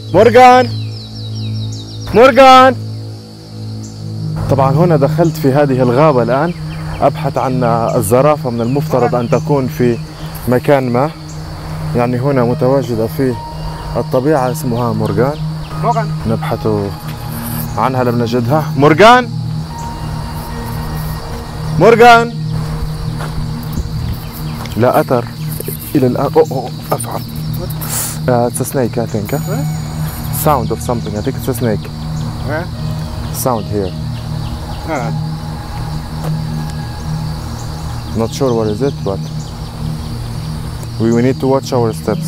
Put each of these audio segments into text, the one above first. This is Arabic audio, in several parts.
مورغان مورغان. طبعا هنا دخلت في هذه الغابة الآن أبحث عن الزرافة. من المفترض أن تكون في مكان ما، يعني هنا متواجدة في الطبيعة. اسمها مورغان. نبحث عنها لم نجدها. مورغان مورغان. لا أثر إلى الآن. أفعل. It's a snake, I think. Sound of something. I think it's a snake. Where? Sound here. Not sure what is it, but we need to watch our steps.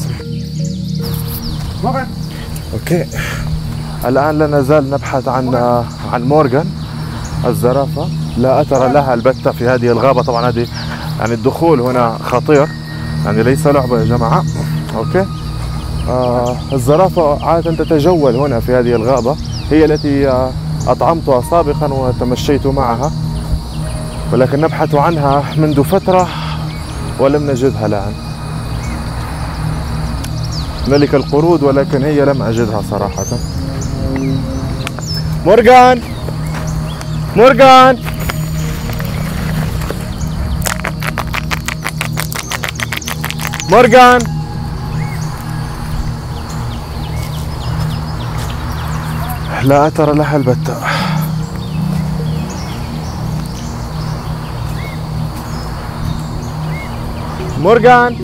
Okay. الآن لا نزال نبحث عن مورغان الزرافة. لا أثر لها البتة في هذه الغابة. طبعا هذه يعني الدخول هنا خطير، يعني ليس لعبة يا جماعة. اوكي. الزرافة عادة تتجول هنا في هذه الغابة، هي التي أطعمتها سابقا وتمشيت معها، ولكن نبحث عنها منذ فترة ولم نجدها الآن. ملك القرود، ولكن هي لم أجدها صراحة. مورغان مورغان. مورغان. لا أثر لها البتة. مورغان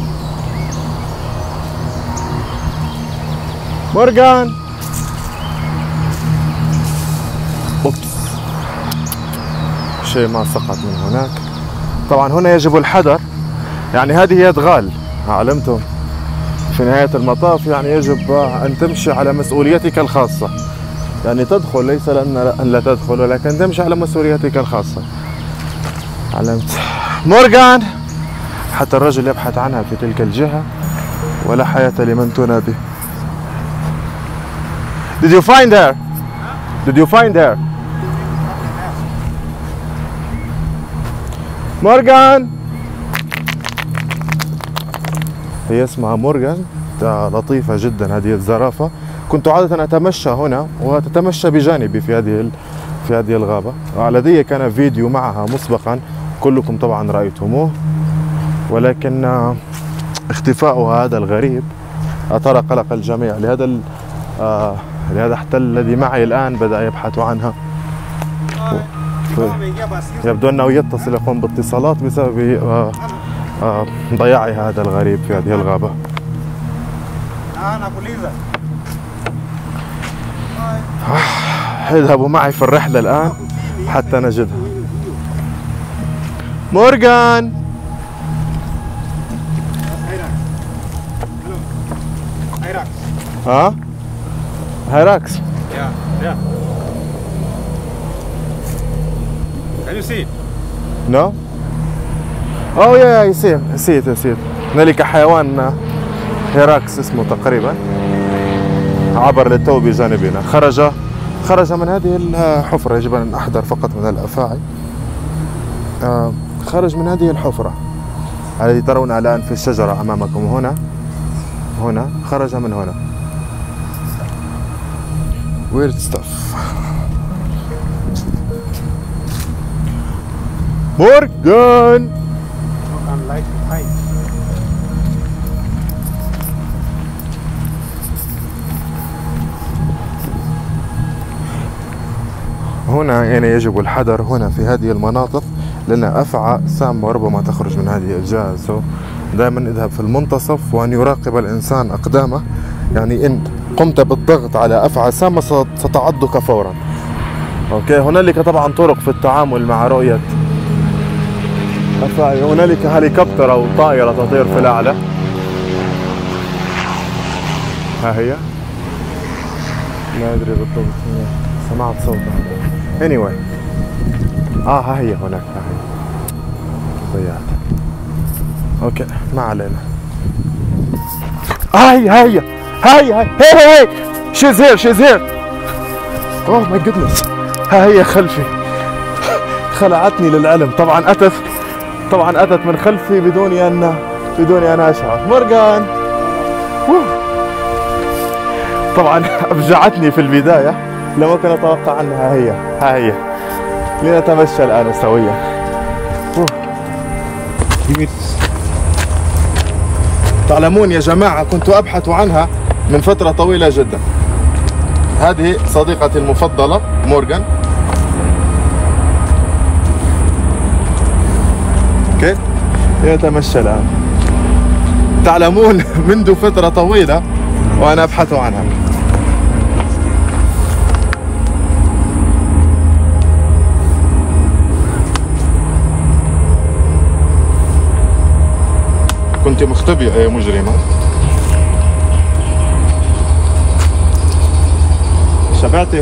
مورغان. أوبس، شيء ما سقط من هناك. طبعا هنا يجب الحذر، يعني هذه يد غال، علمتم؟ في نهاية المطاف يعني يجب أن تمشي على مسؤوليتك الخاصة، يعني تدخل ليس أن لا تدخل، ولكن تمشي على مسؤوليتك الخاصة. علمت؟ مورغان. حتى الرجل يبحث عنها في تلك الجهة ولا حياة لمن تنادي. Did you find her? Did you find her? مورغان. هي اسمها مورغان. لطيفة جدا هذه الزرافة. كنت عادة أتمشى هنا وتتمشى بجانبي في هذه الغابة. لدي كان فيديو معها مسبقا، كلكم طبعا رأيتموه، ولكن اختفاؤها هذا الغريب أثار قلق الجميع. لهذا حتى الذي معي الآن بدأ يبحث عنها. يبدو أنه يقوم باتصالات بسبب ضياعها هذا الغريب في هذه الغابة. اذهبوا معي في الرحلة الآن حتى نجدها. مورغان. ها؟ Hyrax. Yeah. Can you see it? No? Oh yeah, I see it. هنالك حيوان هيراكس اسمه تقريبا، عبر للتو بجانبنا. خرج من هذه الحفرة. يجب أن أحذر فقط من الأفاعي. خرج من هذه الحفرة التي ترونها الآن في الشجرة أمامكم. هنا خرج من هنا. Weird stuff. مورغان. هنا يعني يجب الحذر هنا في هذه المناطق، لأن أفعى سامة وربما تخرج من هذه الجهة. دائما اذهب في المنتصف وأن يراقب الإنسان أقدامه، يعني إن قمت بالضغط على أفعى سامة ستعضك فورا. أوكي. هنالك طبعا طرق في التعامل مع رؤية أفعى. هنالك هليكوبتر أو طائرة تطير في الأعلى. ها هي. لا أدري بالضبط، سمعت صوتها. anyway. ها هي هناك. ها هي. ضيعت. اوكي ما علينا. هاي she's here. oh my goodness. ها هي خلفي. خلعتني للعلم. طبعا اتت من خلفي بدون ان اشعر. مورغان. طبعا أفجعتني في البداية لما كنت أتوقع أنها هي. ها هي لنتمشى الآن سويا. تعلمون يا جماعة كنت أبحث عنها من فترة طويلة جدا. هذه صديقتي المفضلة مورغان. كيف؟ لنتمشى الآن. تعلمون منذ فترة طويلة وأنا أبحث عنها. كنت مختبئة يا مجرمة. شبعتي؟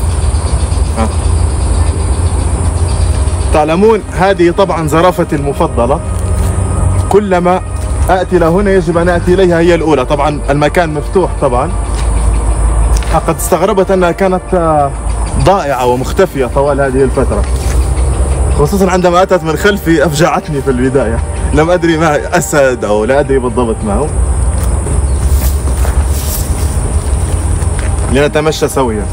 تعلمون هذه طبعا زرافتي المفضلة. كلما آتي لهنا يجب أن آتي إليها هي الأولى. طبعا المكان مفتوح طبعا. قد استغربت أنها كانت ضائعة ومختفية طوال هذه الفترة، خصوصا عندما أتت من خلفي أفجعتني في البداية. لم أدري ما أسد أو لا أدري بالضبط ما هو. لنتمشى سويا.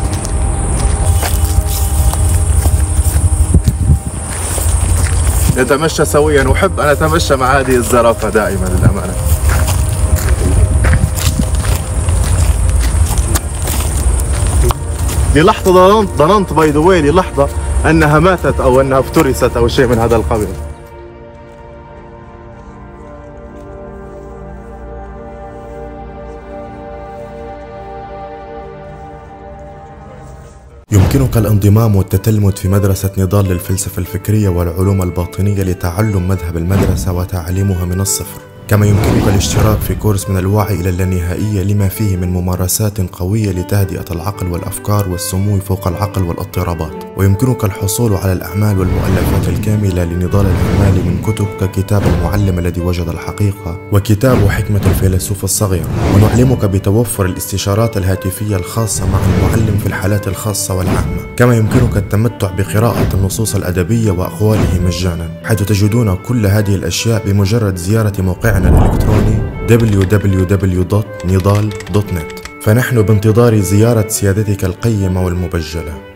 نتمشى سويا. أحب أن أتمشى مع هذه الزرافة دائما للأمانة. للحظة ظننت باي ذا واي للحظة أنها ماتت أو أنها افترست أو شيء من هذا القبيل. يمكنك الانضمام والتتلمذ في مدرسة نضال للفلسفة الفكرية والعلوم الباطنية لتعلم مذهب المدرسة وتعليمها من الصفر. كما يمكنك الاشتراك في كورس من الوعي إلى اللانهائية لما فيه من ممارسات قوية لتهدئة العقل والأفكار والسمو فوق العقل والاضطرابات. ويمكنك الحصول على الأعمال والمؤلفات الكاملة لنضال الأعمال من كتب ككتاب المعلم الذي وجد الحقيقة وكتاب حكمة الفيلسوف الصغير. ونعلمك بتوفر الاستشارات الهاتفية الخاصة مع المعلم في الحالات الخاصة والعامة. كما يمكنك التمتع بقراءة النصوص الأدبية وأقواله مجانا، حيث تجدون كل هذه الأشياء بمجرد زيارة موقعنا الإلكتروني www.nidal.net. فنحن بانتظار زيارة سيادتك القيمة والمبجلة.